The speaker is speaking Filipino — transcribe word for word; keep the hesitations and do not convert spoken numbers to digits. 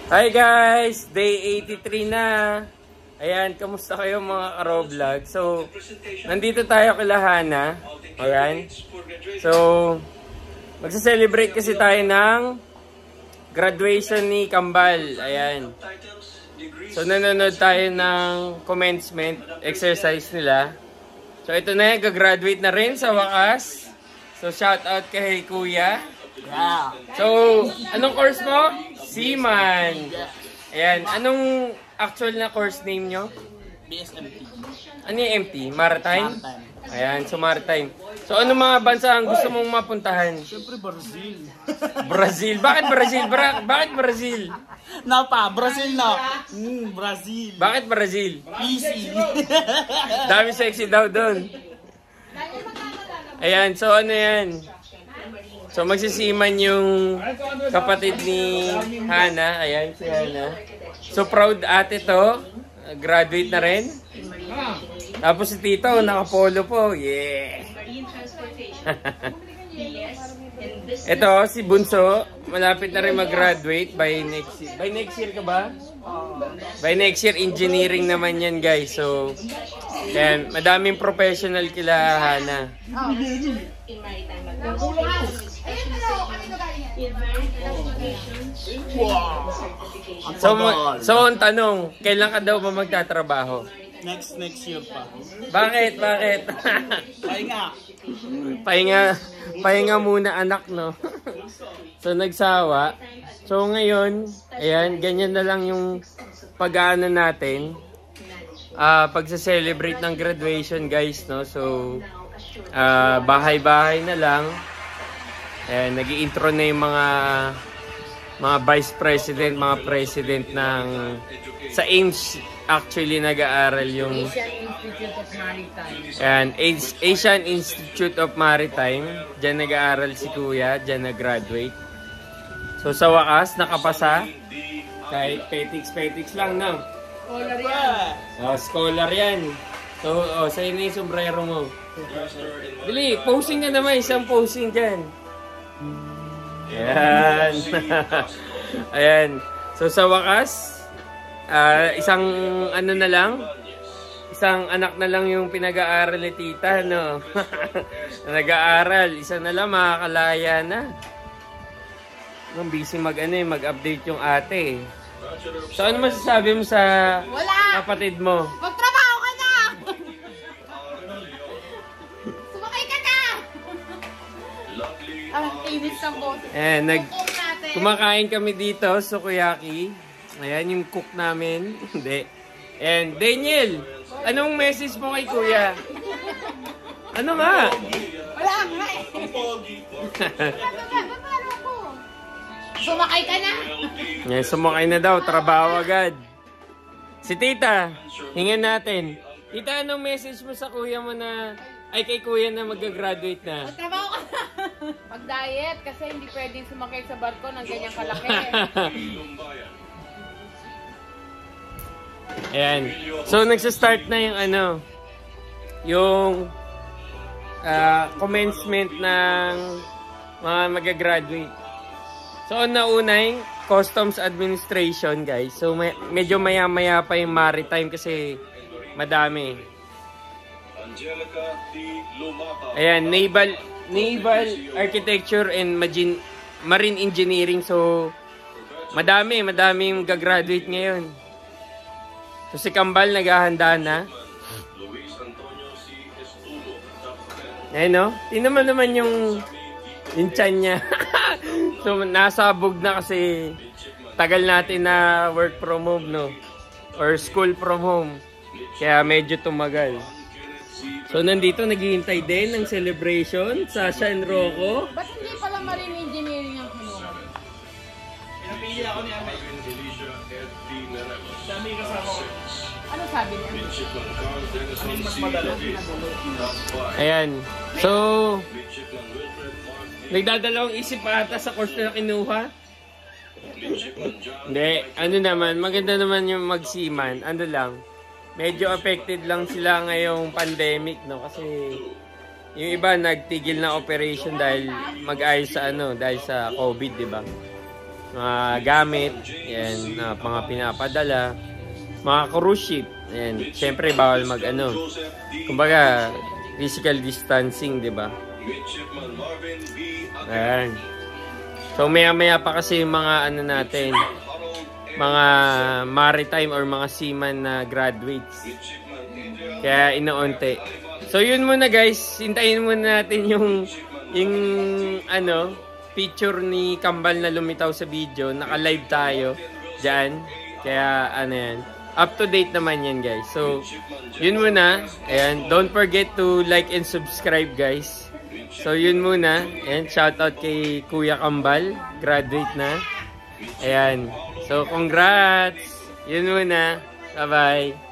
Hi guys! Day eighty-three na. Ayan, kamusta kayo mga ka-Roblox? So, nandito tayo kila Hana. Alright? So, magsa-celebrate kasi tayo ng graduation ni Kambal. Ayan. So, nanonood tayo ng commencement exercise nila. So, ito na, gagraduate na rin sa wakas. So, shout out kay Kuya. Yeah. So, anong course mo? Seaman. Ayan. Anong actual na course name nyo? B S M T. Ano yung M T? Maritime? Maritime. Ayan. So, Maritime. So, anong mga bansa ang gusto mong mapuntahan? Siyempre Brazil. Brazil. Bakit Brazil? Bra bakit Brazil? Na pa, Brazil na. Mm, Brazil. Bakit Brazil? Easy. Dami sexy daw doon. Ayan. So, ano yan? So, magsisiman yung kapatid ni Hana. Ayan, si Hana. So, proud ate to. Graduate na rin. Tapos si Tito, nakapolo po. Yeah! Ito, si Bunso. Malapit na rin mag-graduate by next year. By next year ka ba? By next year, engineering naman yan, guys. So, yan. Madaming professional kila Hana. So, so ang tanong, kailan ka daw ba magtatrabaho? Next next year pa. Bakit? Bakit? Pahinga. Pahinga, pahinga muna anak, no? So, nagsawa. So, ngayon, ayan, ganyan na lang yung pag-aano natin. Uh, pagsa-celebrate ng graduation, guys, no? So, uh, bahay-bahay na lang. Ayan, nag-i-intro na yung mga mga vice president, mga president ng sa A I M S actually nag-aaral yung Asian Institute of Maritime. Ayan, Asian Institute of Maritime. Diyan nag-aaral si Kuya, diyan nag-graduate. So sa wakas, nakapasa. Kahit petiks-petiks lang, no? Scholar yan. Oh, scholar yan. So, oh, sa'yo na yung sombrero mo. Dili, posing ka naman, isang posing dyan. Ayan. Ayan. So sa wakas, uh, isang ano na lang, isang anak na lang yung pinag-aaral ni tita, no? Nag-aaral, isa na lang makakalaya na. Nung busy mag ano, mag-update yung ate. So ano masasabi mo sa Wala. kapatid mo? Magtrabaho ka na! Sumakay ka na! Ang inis ng boses. Eh, nag kumakain kami dito sa Sukiyaki. Ayan yung cook namin. Hindi. And Daniel, anong message mo kay Kuya? Ano nga? Wala nga eh. Paano ako? Sumakay ka na! Yeah, sumakay na daw. Trabaho agad. Si Tita, hingan natin. Tita, anong message mo sa kuya mo na, ay kay kuya na mag-graduate na? Magtrabaho ka na! Mag-diet kasi hindi pwedeng sumakay sa barko ng ganyang kalaki. Ayan. So, nagsa-start na yung ano, yung uh, commencement ng mga mag-graduate. So, naunay, Customs Administration, guys. So, may, medyo maya-maya pa yung Maritime kasi madami. Ayan, Naval, Naval Architecture and Marine Engineering. So, madami, madami yung gagraduate ngayon. So, si Kambal naghahanda na. Ayan, no? Tingnan mo naman yung yung tiyan niya. So, nasabog na kasi tagal natin na work from home, no? Or school from home. Kaya medyo tumagal. So, nandito naghihintay din ng celebration sa San Rocco. Ba't hindi pala marine engineering ang kinuha? Pinapili ako ni Ame. Dami kasama ko. Ano sabi niya? Anong mas madali? Ayan. So, nagdadalawang isip ata sa course na kinuha. Hindi. Ano naman, maganda naman yung magsiman. Ano lang, medyo affected lang sila ngayong pandemic, no? Kasi yung iba nagtigil na operation dahil mag-ayos sa ano, dahil sa COVID, di ba? mga gamit, yan, na mga pinapadala, mga cruise ship, yan. Siyempre, bawal mag, ano, kumbaga, physical distancing, di ba? Ayan. So, maya-maya pa kasi yung mga, ano natin, mga maritime or mga seaman na graduates. Kaya, inaunti. So, yun muna guys. Hintayin muna natin yung, yung, ano, picture ni Kambal na lumitaw sa video. Naka-live tayo dyan. Kaya, ano yan. Up to date naman yan guys. So, yun muna. Ayan. Don't forget to like and subscribe guys. So, yun muna. Ayan. Shoutout kay Kuya Kambal. Graduate na. Ayan. So, congrats. Yun muna. Bye-bye.